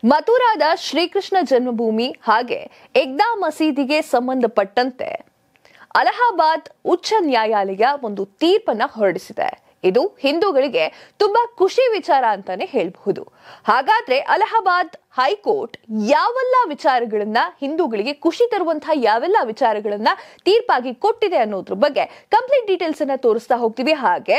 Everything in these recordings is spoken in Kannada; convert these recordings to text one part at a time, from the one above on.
ಮಥುರಾದ ಶ್ರೀಕೃಷ್ಣ ಜನ್ಮಭೂಮಿ ಹಾಗೆ ಎಗ್ದಾ ಮಸೀದಿಗೆ ಸಂಬಂಧಪಟ್ಟಂತೆ ಅಲಹಾಬಾದ್ ಉಚ್ಚ ನ್ಯಾಯಾಲಯ ಒಂದು ತೀರ್ಪನ್ನ ಹೊರಡಿಸಿದೆ. ಇದು ಹಿಂದೂಗಳಿಗೆ ತುಂಬಾ ಖುಷಿ ವಿಚಾರ ಅಂತಾನೆ ಹೇಳಬಹುದು. ಹಾಗಾದ್ರೆ ಅಲಹಾಬಾದ್ ಹೈಕೋರ್ಟ್ ಯಾವೆಲ್ಲ ವಿಚಾರಗಳನ್ನ ಹಿಂದೂಗಳಿಗೆ ಖುಷಿ ತರುವಂತಹ ಯಾವೆಲ್ಲ ವಿಚಾರಗಳನ್ನ ತೀರ್ಪಾಗಿ ಕೊಟ್ಟಿದೆ ಅನ್ನೋದ್ರ ಬಗ್ಗೆ ಕಂಪ್ಲೀಟ್ ಡೀಟೇಲ್ಸ್ ಅನ್ನ ತೋರಿಸ್ತಾ ಹೋಗ್ತೀವಿ. ಹಾಗೆ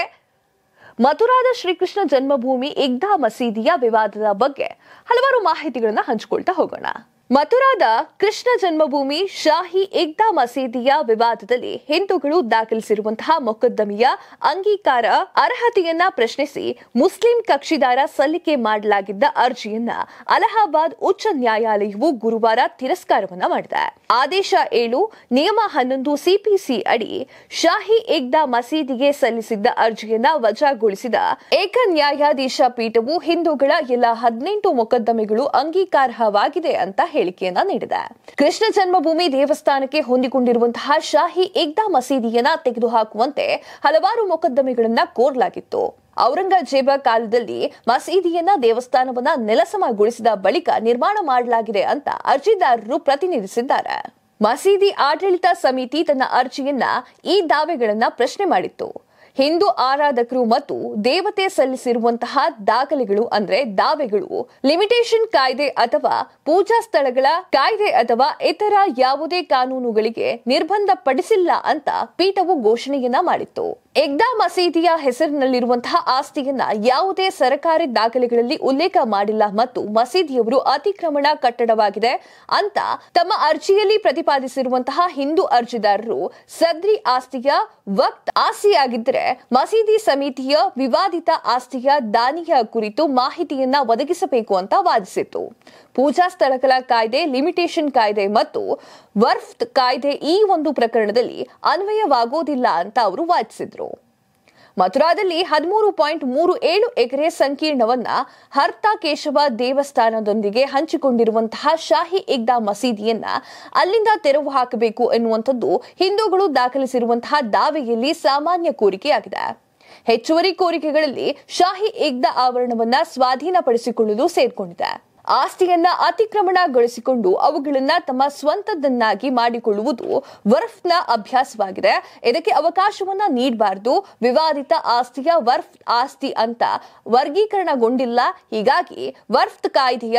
ಮಥುರಾದ ಶ್ರೀಕೃಷ್ಣ ಜನ್ಮಭೂಮಿ ಎಗ್ದಾ ಮಸೀದಿಯ ವಿವಾದದ ಬಗ್ಗೆ ಹಲವಾರು ಮಾಹಿತಿಗಳನ್ನ ಹಂಚಿಕೊಳ್ತಾ ಹೋಗೋಣ. ಮಥುರಾದ ಕೃಷ್ಣ ಜನ್ಮಭೂಮಿ ಶಾಹಿ ಎಗ್ದಾ ಮಸೀದಿಯ ವಿವಾದದಲ್ಲಿ ಹಿಂದೂಗಳು ದಾಖಲಿಸಿರುವಂತಹ ಮೊಕದ್ದಮೆಯ ಅಂಗೀಕಾರ ಅರ್ಹತೆಯನ್ನ ಪ್ರಶ್ನಿಸಿ ಮುಸ್ಲಿಂ ಕಕ್ಷಿದಾರ ಸಲ್ಲಿಕೆ ಮಾಡಲಾಗಿದ್ದ ಅರ್ಜಿಯನ್ನ ಅಲಹಾಬಾದ್ ಉಚ್ಚ ನ್ಯಾಯಾಲಯವು ಗುರುವಾರ ತಿರಸ್ಕಾರವನ್ನ ಮಾಡಿದೆ. ಆದೇಶ 7 ನಿಯಮ 11 ಸಿಪಿಸಿ ಅಡಿ ಶಾಹಿ ಎಗ್ದಾ ಮಸೀದಿಗೆ ಸಲ್ಲಿಸಿದ್ದ ಅರ್ಜಿಯನ್ನ ವಜಾಗೊಳಿಸಿದ ಏಕ ನ್ಯಾಯಾಧೀಶ ಪೀಠವು ಹಿಂದೂಗಳ ಎಲ್ಲ 18 ಮೊಕದ್ದಮೆಗಳು ಅಂಗೀಕಾರಾರ್ಹವಾಗಿದೆ ಅಂತ ಹೇಳಿಕೆಯನ್ನ ನೀಡಿದೆ. ಕೃಷ್ಣ ಜನ್ಮಭೂಮಿ ದೇವಸ್ಥಾನಕ್ಕೆ ಹೊಂದಿಕೊಂಡಿರುವಂತಹ ಶಾಹಿ ಎಗ್ದಾ ಮಸೀದಿಯನ್ನ ತೆಗೆದುಹಾಕುವಂತೆ ಹಲವಾರು ಮೊಕದ್ದಮೆಗಳನ್ನ ಕೋರಲಾಗಿತ್ತು. ಔರಂಗಜೇಬ ಕಾಲದಲ್ಲಿ ಮಸೀದಿಯನ್ನ ದೇವಸ್ಥಾನವನ್ನ ನೆಲಸಮಗೊಳಿಸಿದ ಬಳಿಕ ನಿರ್ಮಾಣ ಮಾಡಲಾಗಿದೆ ಅಂತ ಅರ್ಜಿದಾರರು ಪ್ರತಿನಿಧಿಸಿದ್ದಾರೆ. ಮಸೀದಿ ಆಡಳಿತ ಸಮಿತಿ ತನ್ನ ಅರ್ಜಿಯನ್ನ ಈ ದಾವೆಗಳನ್ನ ಪ್ರಶ್ನೆ ಮಾಡಿತ್ತು. ಹಿಂದೂ ಆರಾಧಕರು ಮತ್ತು ದೇವತೆ ಸಲ್ಲಿಸಿರುವಂತಹ ದಾಖಲೆಗಳು ಅಂದ್ರೆ ದಾವೆಗಳು ಲಿಮಿಟೇಷನ್ ಕಾಯ್ದೆ ಅಥವಾ ಪೂಜಾ ಸ್ಥಳಗಳ ಕಾಯ್ದೆ ಅಥವಾ ಇತರ ಯಾವುದೇ ಕಾನೂನುಗಳಿಗೆ ನಿರ್ಬಂಧ ಪಡಿಸಿಲ್ಲ ಅಂತ ಪೀಠವು ಘೋಷಣೆಯನ್ನ ಮಾಡಿತ್ತು. ಎಗ್ದಾ ಮಸೀದಿಯ ಹೆಸರಿನಲ್ಲಿರುವಂತಹ ಆಸ್ತಿಯನ್ನ ಯಾವುದೇ ಸರ್ಕಾರಿ ದಾಖಲೆಗಳಲ್ಲಿ ಉಲ್ಲೇಖ ಮಾಡಿಲ್ಲ ಮತ್ತು ಮಸೀದಿಯವರು ಅತಿಕ್ರಮಣ ಕಟ್ಟಡವಾಗಿದೆ ಅಂತ ತಮ್ಮ ಅರ್ಜಿಯಲ್ಲಿ ಪ್ರತಿಪಾದಿಸಿರುವಂತಹ ಹಿಂದೂ ಅರ್ಜಿದಾರರು ಸದ್ರಿ ಆಸ್ತಿಯ ವಕ್ತ್ ಆಸ್ತಿಯಾಗಿದ್ದರೆ ಮಸೀದಿ ಸಮಿತಿಯ ವಿವಾದಿತ ಆಸ್ತಿಯ ದಾನಿಯ ಕುರಿತು ಮಾಹಿತಿಯನ್ನ ಒದಗಿಸಬೇಕು ಅಂತ ವಾದಿಸಿತ್ತು. ಪೂಜಾ ಸ್ಥಳಗಳ ಕಾಯ್ದೆ, ಲಿಮಿಟೇಷನ್ ಕಾಯ್ದೆ ಮತ್ತು ವರ್ಫ್ ಕಾಯ್ದೆ ಈ ಒಂದು ಪ್ರಕರಣದಲ್ಲಿ ಅನ್ವಯವಾಗೋದಿಲ್ಲ ಅಂತ ಅವರು ವಾದಿಸಿದ್ರು. ಮಥುರಾದಲ್ಲಿ 13.37 ಎಕರೆ ಸಂಕೀರ್ಣವನ್ನ ಹರ್ತಾ ಕೇಶವ ದೇವಸ್ಥಾನದೊಂದಿಗೆ ಹಂಚಿಕೊಂಡಿರುವಂತಹ ಶಾಹಿ ಎಗ್ದಾ ಮಸೀದಿಯನ್ನ ಅಲ್ಲಿಂದ ತೆರವು ಹಾಕಬೇಕು ಎನ್ನುವಂಥದ್ದು ಹಿಂದೂಗಳು ದಾಖಲಿಸಿರುವಂತಹ ದಾವೆಯಲ್ಲಿ ಸಾಮಾನ್ಯ ಕೋರಿಕೆಯಾಗಿದೆ. ಹೆಚ್ಚುವರಿ ಕೋರಿಕೆಗಳಲ್ಲಿ ಶಾಹಿ ಎಗ್ದಾ ಆವರಣವನ್ನ ಸ್ವಾಧೀನಪಡಿಸಿಕೊಳ್ಳಲು ಸೇರ್ಕೊಂಡಿದೆ. ಆಸ್ತಿಯನ್ನ ಅತಿಕ್ರಮಣಗೊಳಿಸಿಕೊಂಡು ಅವುಗಳನ್ನ ತಮ್ಮ ಸ್ವಂತದನ್ನಾಗಿ ಮಾಡಿಕೊಳ್ಳುವುದು ವರ್ಫ್ನ ಅಭ್ಯಾಸವಾಗಿದೆ. ಇದಕ್ಕೆ ಅವಕಾಶವನ್ನ ನೀಡಬಾರದು. ವಿವಾದಿತ ಆಸ್ತಿಯ ವರ್ಫ್ ಆಸ್ತಿ ಅಂತ ವರ್ಗೀಕರಣಗೊಂಡಿಲ್ಲ. ಹೀಗಾಗಿ ವರ್ಫ್ ಕಾಯ್ದೆಯ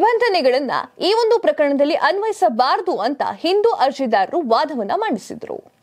ನಿಬಂಧನೆಗಳನ್ನ ಈ ಒಂದು ಪ್ರಕರಣದಲ್ಲಿ ಅನ್ವಯಿಸಬಾರದು ಅಂತ ಹಿಂದೂ ಅರ್ಜಿದಾರರು ವಾದವನ್ನ ಮಂಡಿಸಿದ್ರು.